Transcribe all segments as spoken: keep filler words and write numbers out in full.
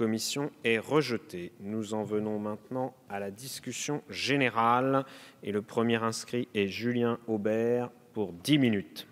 commission est rejeté. Nous en venons maintenant à la discussion générale. Et le premier inscrit est Julien Aubert pour dix minutes.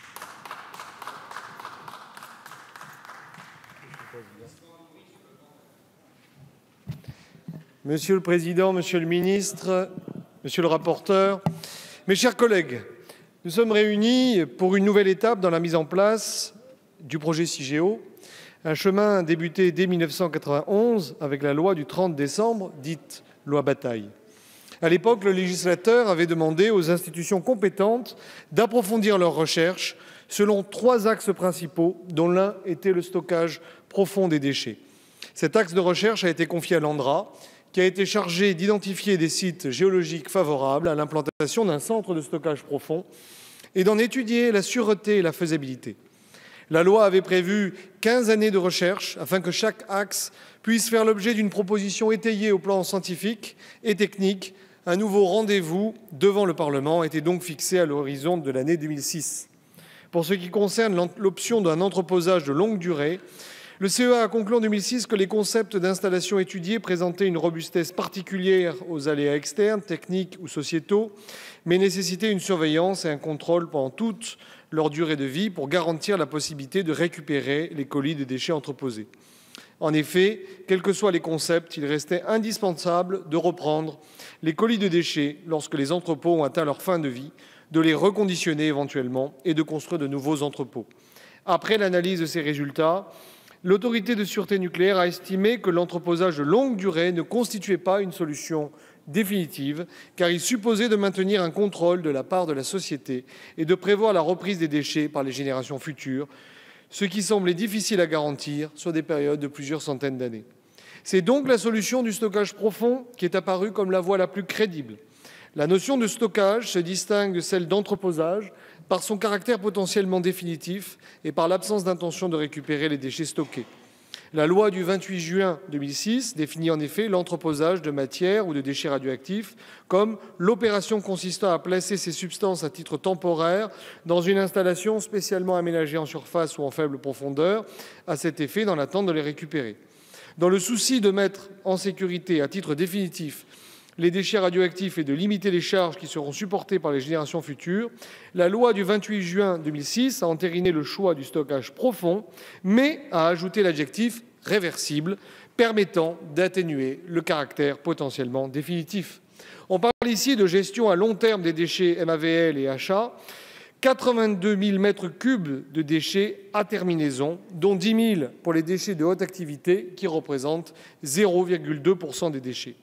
Monsieur le Président, Monsieur le Ministre, Monsieur le rapporteur, mes chers collègues, nous sommes réunis pour une nouvelle étape dans la mise en place du projet Cigéo, un chemin débuté dès mille neuf cent quatre-vingt-onze avec la loi du trente décembre, dite loi Bataille. À l'époque, le législateur avait demandé aux institutions compétentes d'approfondir leurs recherches selon trois axes principaux, dont l'un était le stockage profond des déchets. Cet axe de recherche a été confié à l'ANDRA, qui a été chargé d'identifier des sites géologiques favorables à l'implantation d'un centre de stockage profond et d'en étudier la sûreté et la faisabilité. La loi avait prévu quinze années de recherche afin que chaque axe puisse faire l'objet d'une proposition étayée au plan scientifique et technique. Un nouveau rendez-vous devant le Parlement était donc fixé à l'horizon de l'année deux mille six. Pour ce qui concerne l'option d'un entreposage de longue durée, le C E A a conclu en deux mille six que les concepts d'installation étudiés présentaient une robustesse particulière aux aléas externes, techniques ou sociétaux, mais nécessitaient une surveillance et un contrôle pendant toute leur durée de vie pour garantir la possibilité de récupérer les colis de déchets entreposés. En effet, quels que soient les concepts, il restait indispensable de reprendre les colis de déchets lorsque les entrepôts ont atteint leur fin de vie, de les reconditionner éventuellement et de construire de nouveaux entrepôts. Après l'analyse de ces résultats, l'Autorité de sûreté nucléaire a estimé que l'entreposage de longue durée ne constituait pas une solution définitive, car il supposait de maintenir un contrôle de la part de la société et de prévoir la reprise des déchets par les générations futures, ce qui semblait difficile à garantir sur des périodes de plusieurs centaines d'années. C'est donc la solution du stockage profond qui est apparue comme la voie la plus crédible. La notion de stockage se distingue de celle d'entreposage par son caractère potentiellement définitif et par l'absence d'intention de récupérer les déchets stockés. La loi du vingt-huit juin deux mille six définit en effet l'entreposage de matières ou de déchets radioactifs comme l'opération consistant à placer ces substances à titre temporaire dans une installation spécialement aménagée en surface ou en faible profondeur, à cet effet dans l'attente de les récupérer. Dans le souci de mettre en sécurité à titre définitif les déchets radioactifs et de limiter les charges qui seront supportées par les générations futures, la loi du vingt-huit juin deux mille six a entériné le choix du stockage profond, mais a ajouté l'adjectif « réversible », permettant d'atténuer le caractère potentiellement définitif. On parle ici de gestion à long terme des déchets M A V L et H A, quatre-vingt-deux mille mètres cubes de déchets à terminaison, dont dix mille pour les déchets de haute activité, qui représentent zéro virgule deux pour cent des déchets.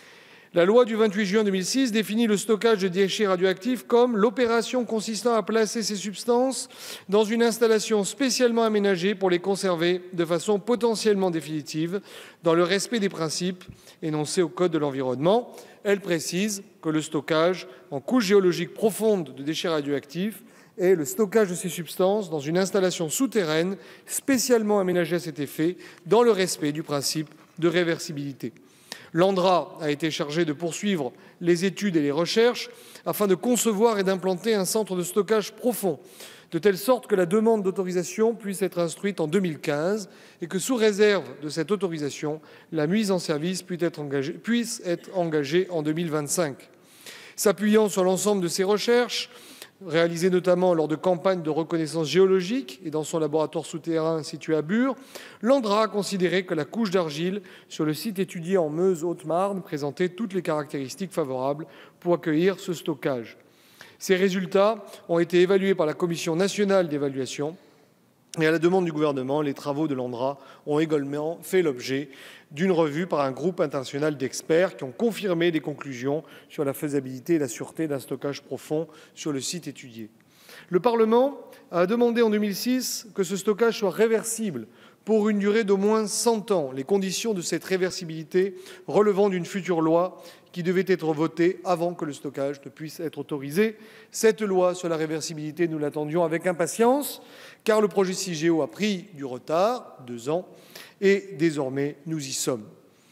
La loi du vingt-huit juin deux mille six définit le stockage de déchets radioactifs comme l'opération consistant à placer ces substances dans une installation spécialement aménagée pour les conserver de façon potentiellement définitive dans le respect des principes énoncés au Code de l'environnement. Elle précise que le stockage en couche géologique profonde de déchets radioactifs est le stockage de ces substances dans une installation souterraine spécialement aménagée à cet effet dans le respect du principe de réversibilité. L'ANDRA a été chargée de poursuivre les études et les recherches afin de concevoir et d'implanter un centre de stockage profond, de telle sorte que la demande d'autorisation puisse être instruite en deux mille quinze et que, sous réserve de cette autorisation, la mise en service puisse être engagée, puisse être engagée en deux mille vingt-cinq. S'appuyant sur l'ensemble de ces recherches, réalisées notamment lors de campagnes de reconnaissance géologique et dans son laboratoire souterrain situé à Bure, l'ANDRA a considéré que la couche d'argile sur le site étudié en Meuse-Haute-Marne présentait toutes les caractéristiques favorables pour accueillir ce stockage. Ces résultats ont été évalués par la Commission nationale d'évaluation et à la demande du gouvernement, les travaux de l'ANDRA ont également fait l'objet d'une revue par un groupe international d'experts qui ont confirmé les conclusions sur la faisabilité et la sûreté d'un stockage profond sur le site étudié. Le Parlement a demandé en deux mille six que ce stockage soit réversible pour une durée d'au moins cent ans, les conditions de cette réversibilité relevant d'une future loi qui devait être votée avant que le stockage ne puisse être autorisé. Cette loi sur la réversibilité, nous l'attendions avec impatience, car le projet Cigéo a pris du retard, deux ans, et désormais nous y sommes.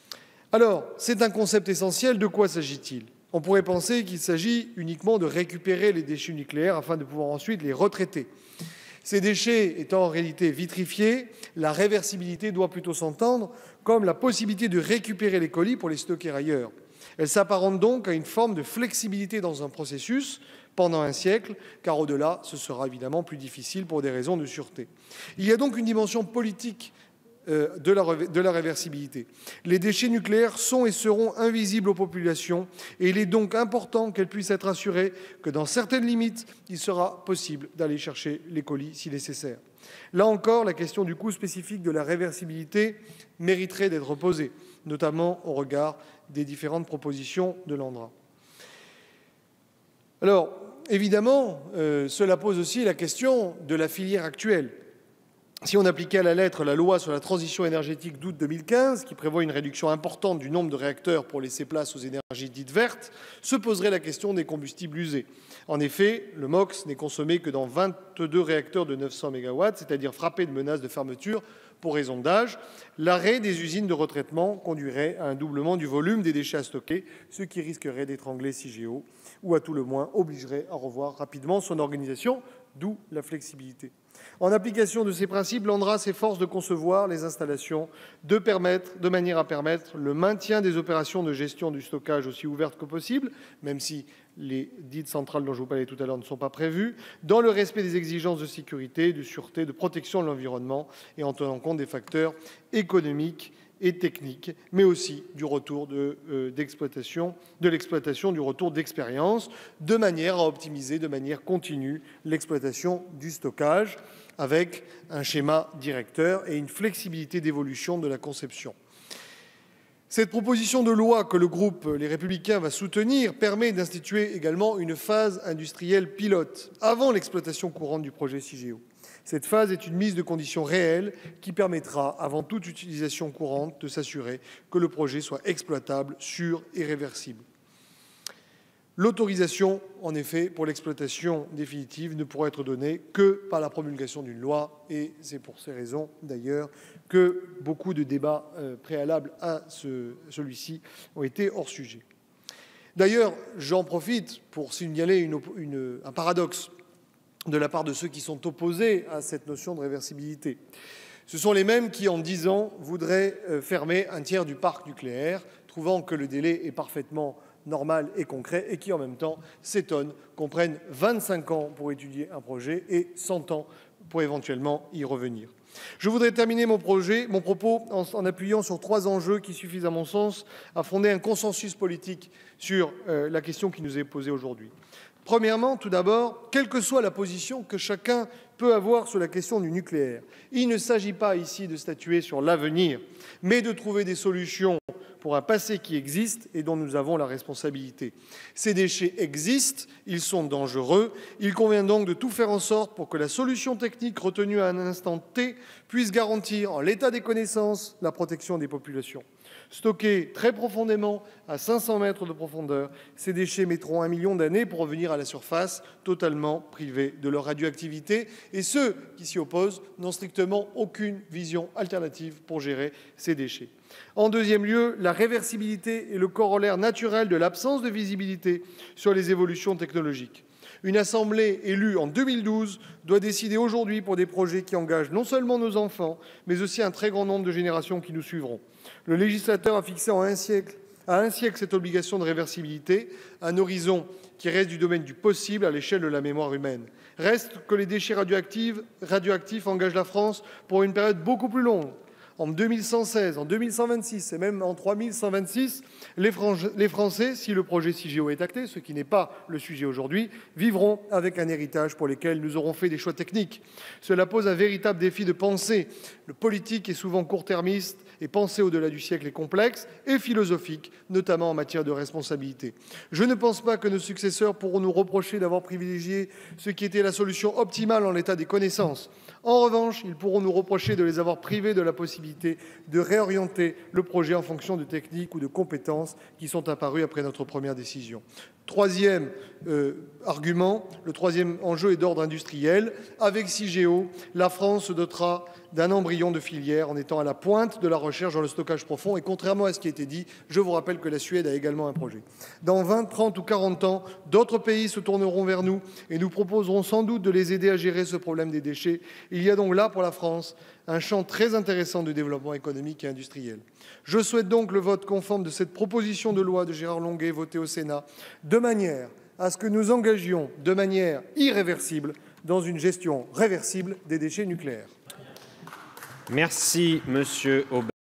Alors, c'est un concept essentiel. De quoi s'agit-il ? On pourrait penser qu'il s'agit uniquement de récupérer les déchets nucléaires afin de pouvoir ensuite les retraiter. Ces déchets étant en réalité vitrifiés, la réversibilité doit plutôt s'entendre comme la possibilité de récupérer les colis pour les stocker ailleurs. Elle s'apparente donc à une forme de flexibilité dans un processus pendant un siècle, car au-delà, ce sera évidemment plus difficile pour des raisons de sûreté. Il y a donc une dimension politique euh, de, la, de la réversibilité. Les déchets nucléaires sont et seront invisibles aux populations, et il est donc important qu'elles puissent être assurées que dans certaines limites, il sera possible d'aller chercher les colis si nécessaire. Là encore, la question du coût spécifique de la réversibilité mériterait d'être posée, notamment au regard des différentes propositions de l'ANDRA. Alors, évidemment, euh, cela pose aussi la question de la filière actuelle. Si on appliquait à la lettre la loi sur la transition énergétique d'août deux mille quinze, qui prévoit une réduction importante du nombre de réacteurs pour laisser place aux énergies dites vertes, se poserait la question des combustibles usés. En effet, le MOX n'est consommé que dans vingt-deux réacteurs de neuf cents mégawatts, c'est-à-dire frappés de menaces de fermeture pour raison d'âge. L'arrêt des usines de retraitement conduirait à un doublement du volume des déchets à stocker, ce qui risquerait d'étrangler Cigéo, ou à tout le moins obligerait à revoir rapidement son organisation, d'où la flexibilité. En application de ces principes, l'ANDRA s'efforce de concevoir les installations de, permettre, de manière à permettre le maintien des opérations de gestion du stockage aussi ouvertes que possible, même si les dites centrales dont je vous parlais tout à l'heure ne sont pas prévues, dans le respect des exigences de sécurité, de sûreté, de protection de l'environnement et en tenant compte des facteurs économiques et techniques, mais aussi du retour de, euh, d'exploitation, de l'exploitation, du retour d'expérience, de manière à optimiser de manière continue l'exploitation du stockage avec un schéma directeur et une flexibilité d'évolution de la conception. Cette proposition de loi que le groupe Les Républicains va soutenir permet d'instituer également une phase industrielle pilote avant l'exploitation courante du projet Cigéo. Cette phase est une mise de conditions réelles qui permettra, avant toute utilisation courante, de s'assurer que le projet soit exploitable, sûr et réversible. L'autorisation, en effet, pour l'exploitation définitive ne pourra être donnée que par la promulgation d'une loi, et c'est pour ces raisons, d'ailleurs, que beaucoup de débats euh, préalables à ce, celui-ci ont été hors sujet. D'ailleurs, j'en profite pour signaler une, une, un paradoxe de la part de ceux qui sont opposés à cette notion de réversibilité. Ce sont les mêmes qui, en dix ans, voudraient euh, fermer un tiers du parc nucléaire, trouvant que le délai est parfaitement normal et concret, et qui en même temps s'étonne qu'on prenne vingt-cinq ans pour étudier un projet et cent ans pour éventuellement y revenir. Je voudrais terminer mon, projet, mon propos en, en appuyant sur trois enjeux qui suffisent à mon sens à fonder un consensus politique sur euh, la question qui nous est posée aujourd'hui. Premièrement, tout d'abord, quelle que soit la position que chacun peut avoir sur la question du nucléaire, il ne s'agit pas ici de statuer sur l'avenir, mais de trouver des solutions pour un passé qui existe et dont nous avons la responsabilité. Ces déchets existent, ils sont dangereux, il convient donc de tout faire en sorte pour que la solution technique retenue à un instant T puisse garantir, en l'état des connaissances, la protection des populations. Stockés très profondément, à cinq cents mètres de profondeur, ces déchets mettront un million d'années pour revenir à la surface, totalement privés de leur radioactivité. Et ceux qui s'y opposent n'ont strictement aucune vision alternative pour gérer ces déchets. En deuxième lieu, la réversibilité est le corollaire naturel de l'absence de visibilité sur les évolutions technologiques. Une assemblée élue en deux mille douze doit décider aujourd'hui pour des projets qui engagent non seulement nos enfants, mais aussi un très grand nombre de générations qui nous suivront. Le législateur a fixé en un siècle, à un siècle cette obligation de réversibilité, un horizon qui reste du domaine du possible à l'échelle de la mémoire humaine. Reste que les déchets radioactifs, radioactifs engagent la France pour une période beaucoup plus longue. En deux mille cent seize, en deux mille cent vingt-six et même en trois mille cent vingt-six, les, les Français, si le projet Cigéo est acté, ce qui n'est pas le sujet aujourd'hui, vivront avec un héritage pour lequel nous aurons fait des choix techniques. Cela pose un véritable défi de pensée. Le politique est souvent court-termiste et penser au-delà du siècle est complexe et philosophique, notamment en matière de responsabilité. Je ne pense pas que nos successeurs pourront nous reprocher d'avoir privilégié ce qui était la solution optimale en l'état des connaissances. En revanche, ils pourront nous reprocher de les avoir privés de la possibilité de réorienter le projet en fonction de techniques ou de compétences qui sont apparues après notre première décision. Troisième euh, argument, le troisième enjeu est d'ordre industriel. Avec Cigéo, la France se dotera d'un embryon de filière en étant à la pointe de la recherche dans le stockage profond. Et contrairement à ce qui a été dit, je vous rappelle que la Suède a également un projet. Dans vingt, trente ou quarante ans, d'autres pays se tourneront vers nous et nous proposerons sans doute de les aider à gérer ce problème des déchets. Il y a donc là pour la France un champ très intéressant de développement économique et industriel. Je souhaite donc le vote conforme de cette proposition de loi de Gérard Longuet votée au Sénat, de manière à ce que nous engagions de manière irréversible dans une gestion réversible des déchets nucléaires. Merci, Monsieur Aubert.